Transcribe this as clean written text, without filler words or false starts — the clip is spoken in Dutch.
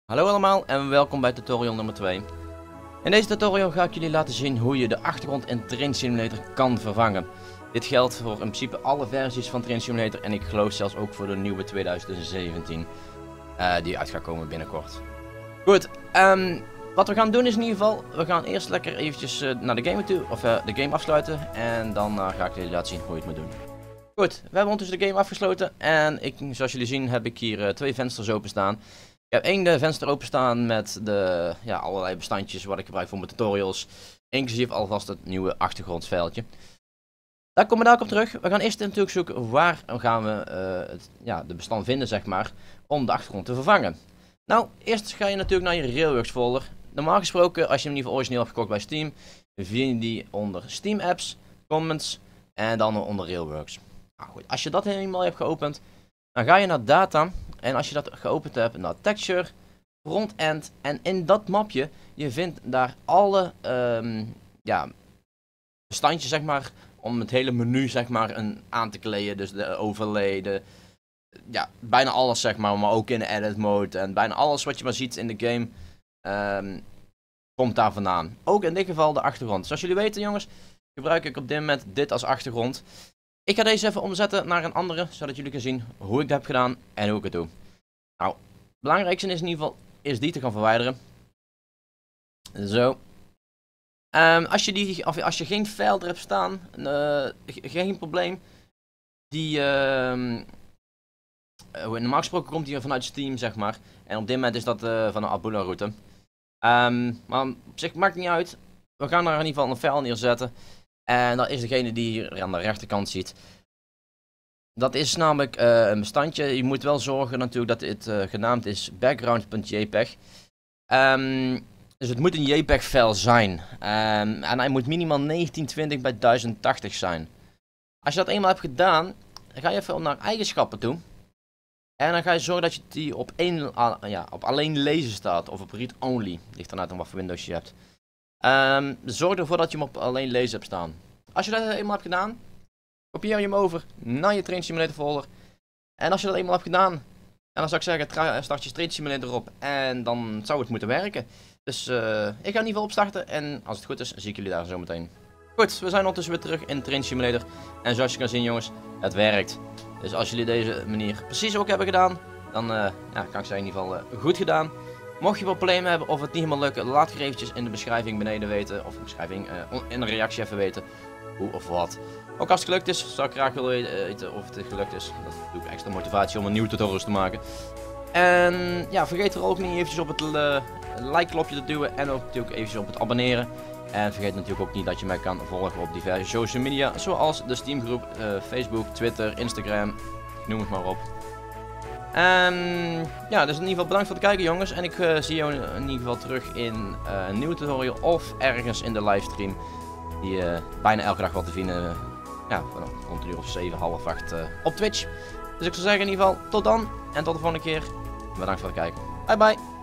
Hallo allemaal en welkom bij tutorial nummer 2. In deze tutorial ga ik jullie laten zien hoe je de achtergrond in Train Simulator kan vervangen. Dit geldt voor in principe alle versies van Train Simulator en ik geloof zelfs ook voor de nieuwe 2017 die uit gaat komen binnenkort. Goed, wat we gaan doen is in ieder geval, we gaan eerst lekker eventjes naar de game toe, of de game afsluiten en dan ga ik jullie laten zien hoe je het moet doen. Goed, we hebben ondertussen de game afgesloten en zoals jullie zien heb ik hier twee vensters openstaan. Ik heb één venster openstaan met de allerlei bestandjes wat ik gebruik voor mijn tutorials. Inclusief alvast het nieuwe achtergrondveldje. Daar komen we daar op terug. We gaan eerst natuurlijk zoeken waar gaan we de bestand vinden zeg maar. Om de achtergrond te vervangen. Nou, eerst ga je natuurlijk naar je Railworks folder. Normaal gesproken als je hem in ieder geval origineel hebt gekocht bij Steam. Vind je die onder Steam apps, comments en dan onder Railworks. Nou goed, als je dat helemaal hebt geopend. Dan ga je naar data. En als je dat geopend hebt, naar texture, frontend en in dat mapje, je vindt daar alle bestandjes zeg maar, om het hele menu zeg maar aan te kleden. Dus de overlay, bijna alles zeg maar ook in de edit mode en bijna alles wat je maar ziet in de game komt daar vandaan. Ook in dit geval de achtergrond. Zoals jullie weten jongens, gebruik ik op dit moment dit als achtergrond. Ik ga deze even omzetten naar een andere, zodat jullie kunnen zien hoe ik dat heb gedaan en hoe ik het doe. Nou, het belangrijkste is in ieder geval is die te gaan verwijderen. Zo. Als je geen file er hebt staan, geen probleem. Normaal gesproken komt die vanuit Steam, zeg maar. En op dit moment is dat van een Abula route. Maar op zich maakt niet uit. We gaan er in ieder geval een file neerzetten. En dat is degene die hier aan de rechterkant ziet. Dat is namelijk een bestandje. Je moet wel zorgen natuurlijk dat het genaamd is background.jpg. Dus het moet een JPEG file zijn. En hij moet minimaal 1920 bij 1080 zijn. Als je dat eenmaal hebt gedaan, dan ga je even naar eigenschappen toe. En dan ga je zorgen dat je die op alleen lezen staat. Of op read only. Ligt ernaar aan wat voor Windows je hebt. Zorg ervoor dat je hem op alleen lezen hebt staan. Als je dat eenmaal hebt gedaan, kopieer je hem over naar je Train Simulator folder. En als je dat eenmaal hebt gedaan, en dan zou ik zeggen, start je Train Simulator op en dan zou het moeten werken. Dus ik ga in ieder geval opstarten en als het goed is, zie ik jullie daar zo meteen. Goed, we zijn ondertussen weer terug in Train Simulator. En zoals je kan zien jongens, het werkt. Dus als jullie deze manier precies ook hebben gedaan, dan kan ik zeggen in ieder geval goed gedaan. Mocht je problemen hebben of het niet helemaal lukt, laat het eventjes in de beschrijving beneden weten. Of in de beschrijving in de reactie even weten hoe of wat. Ook als het gelukt is, zou ik graag willen weten of het gelukt is. Dat is natuurlijk extra motivatie om een nieuwe tutorials te maken. En ja, vergeet er ook niet eventjes op het like knopje te duwen en ook natuurlijk eventjes op het abonneren. En vergeet natuurlijk ook niet dat je mij kan volgen op diverse social media, zoals de Steam groep, Facebook, Twitter, Instagram, noem het maar op. Ja, dus in ieder geval bedankt voor het kijken jongens. En ik zie jou in ieder geval terug in een nieuwe tutorial of ergens in de livestream. Die bijna elke dag wat te vinden, rond een uur of 7, half 8 op Twitch. Dus ik zou zeggen in ieder geval tot dan en tot de volgende keer. Bedankt voor het kijken. Bye bye.